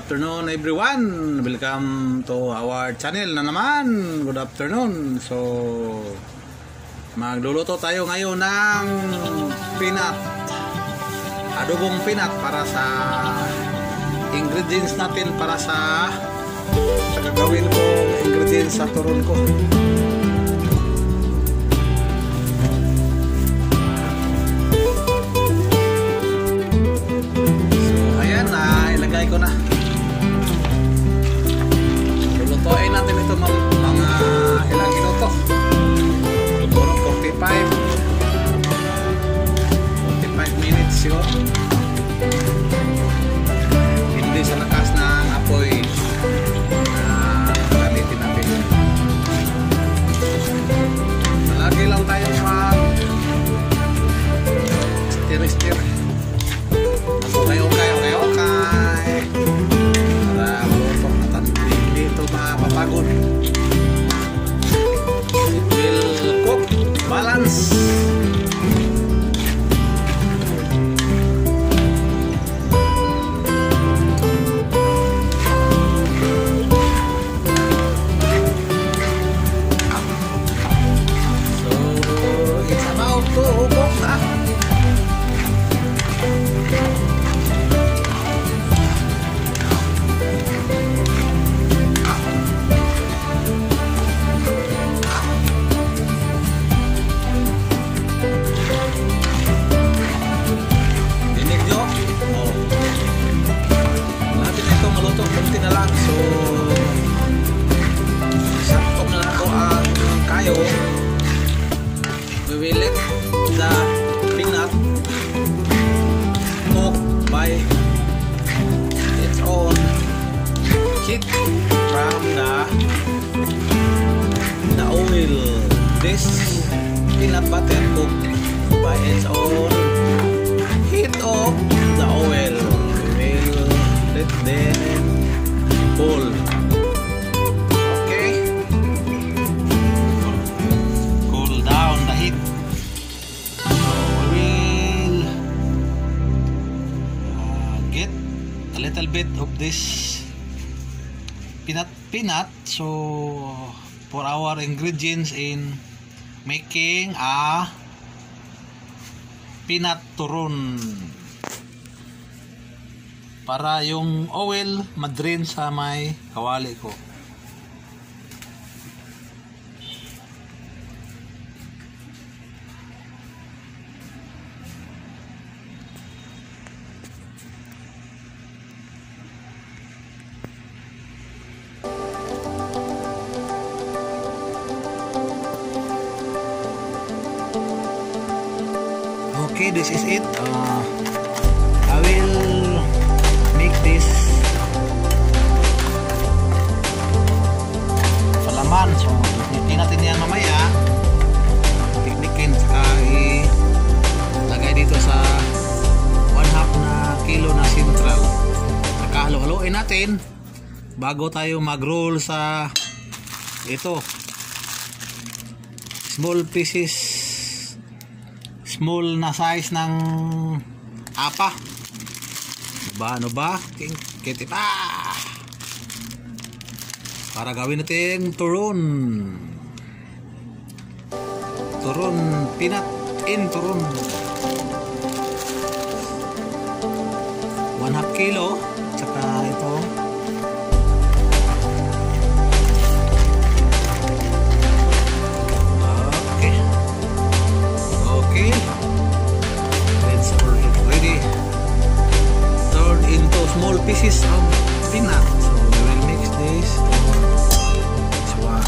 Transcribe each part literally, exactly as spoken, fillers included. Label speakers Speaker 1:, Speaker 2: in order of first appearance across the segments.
Speaker 1: afternoon everyone. Welcome to our channel na naman. Good afternoon. So magluluto tayo ngayon ng peanut, adobong peanut para sa ingredients natin para sa sa gagawin ko ingredients sa turon ko. Ko na. Lulutuin natin ito mga, mga ilang minuto. Siguro forty-five minutes siguro. Hindi sa lakas ng apoy na gamitin natin. Malagi lang tayo mag stir-stir. Kayo kayo kayo kayo para malutok na tanong dito mapapagod. It will cook balance. So it's about to cook na. We will let the peanut cook by its own heat from the the oil. This peanut butter cook by its own heat of the oil. We will let them cool. Little bit of this peanut peanut so for our ingredients in making a peanut turon para yung oil ma-drain sa may kawali ko. Okay, this is it. Uh, I will make this palaman. So, hindi natin yan mamaya. Tiknikin saka ilagay dito sa one half na kilo na central. Saka halo-haloin natin bago tayo mag-roll sa ito. Small pieces. Small na size ng apa. Ba ano ba? Kiti pa. Para gawin natin turon. Turon peanut in turon. One half kilo. Tsaka ito. Okay, let's pour it ready. Turn into small pieces of peanut. So we will mix this. This one.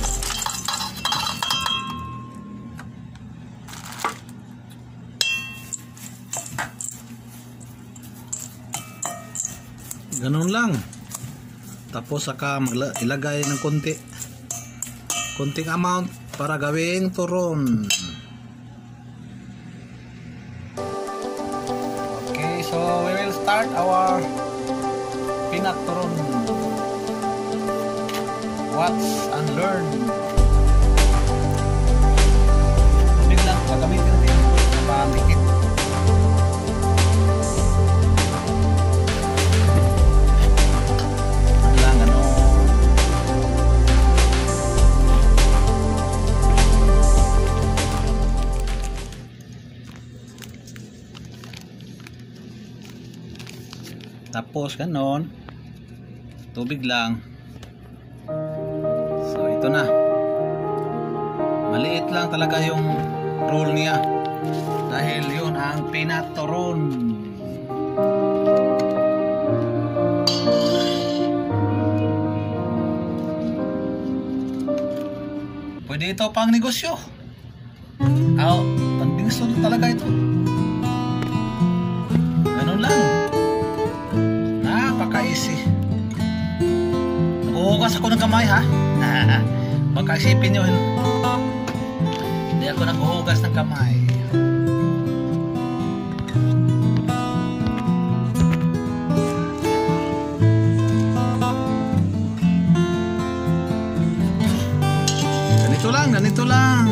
Speaker 1: Ganun lang. Tapos saka ilagay ng konti, konting amount para gawing turon. So we will start our peanut turon. Watch and learn. Biglang gagamitin natin para mikit. Tapos ganon, tubig lang. So ito na, maliit lang talaga yung roll niya dahil yun ang peanut turon. Pwede ito pang negosyo. Oh, pang negosyo talaga ito. Ganun lang. Napaka-easy. Naghuhugas ako ng kamay ha. Baka isipin nyo, hindi ako naghuhugas ng kamay. Ganito lang, ganito lang.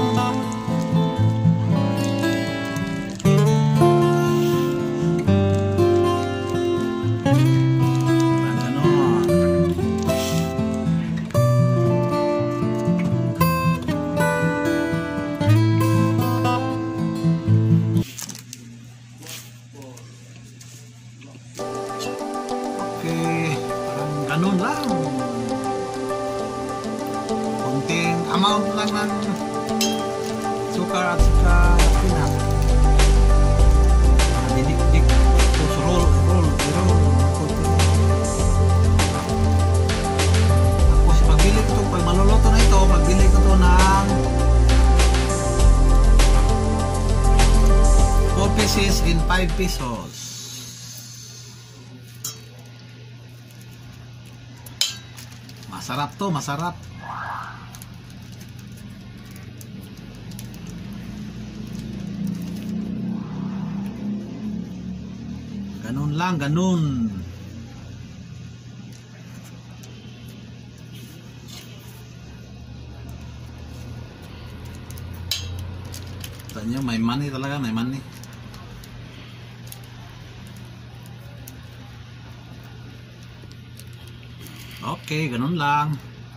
Speaker 1: Ganun lang. Kunting amount lang ng sukar at saka peanut. Didik-dik. Tapos roll, roll, roll. Tapos pagbili ko ito, pag maluluto na ito, pagbili ko ito ng four pieces in five pesos. Masarap to, masarap. Ganun lang, ganun. Tanya, may money talaga, may money. Okay, ganun lang.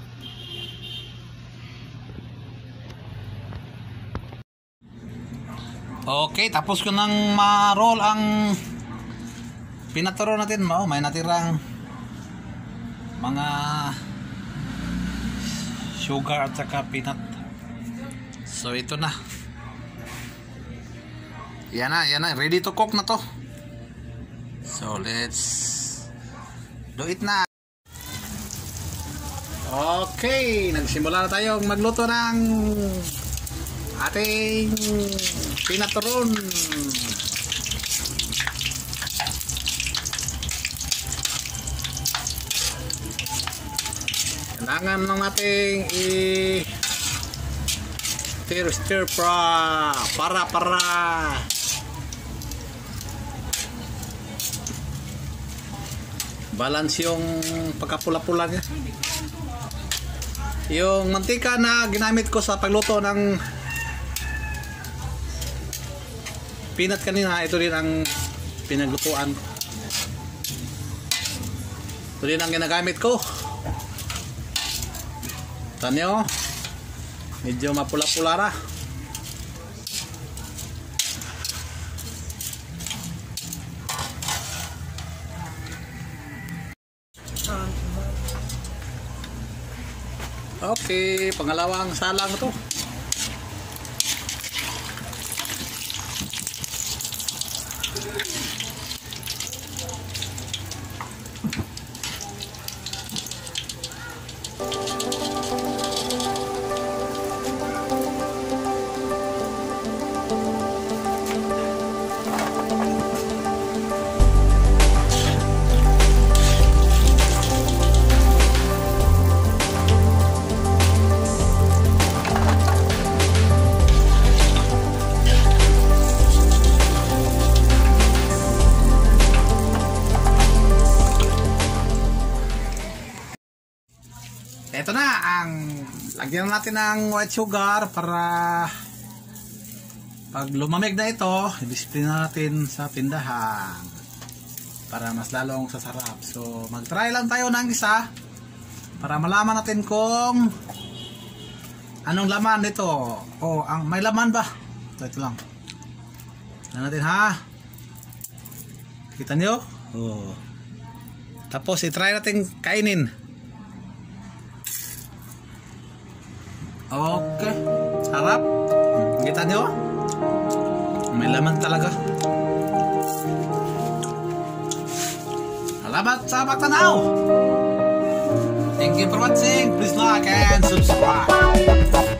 Speaker 1: Okay, tapos ko nang ma-roll ang pinaturo natin. Oh, may natirang mga sugar at saka peanut. So ito na. Yan na, yan na. Ready to cook na to. So let's do it na. Okay, nagsimula na tayong magluto ng ating peanut turon. Kailangan lang nating i stir stir para para para balance yung pagkapula-pula niya. Yung mantika na ginamit ko sa pagluto ng peanut kanina, ito rin ang pinaglutuan ko. Ito rin ang ginagamit ko. Tanyo, medyo mapula-pula na. Okay, pangalawang salang to. Ito na ang lagyan natin ng white sugar para pag lumamig na ito, i-display natin sa tindahan para mas lalong sasarap. So mag-try lang tayo ng isa para malaman natin kung anong laman nito. Oh, ang may laman ba? Ito, ito lang. Tignan natin ha. Kita niyo? Oh. Tapos i-try natin kainin. Okay. Sarap. Kita nyo? May laman talaga. Salamat sa pagtanaw. Thank you for watching. Please like and subscribe.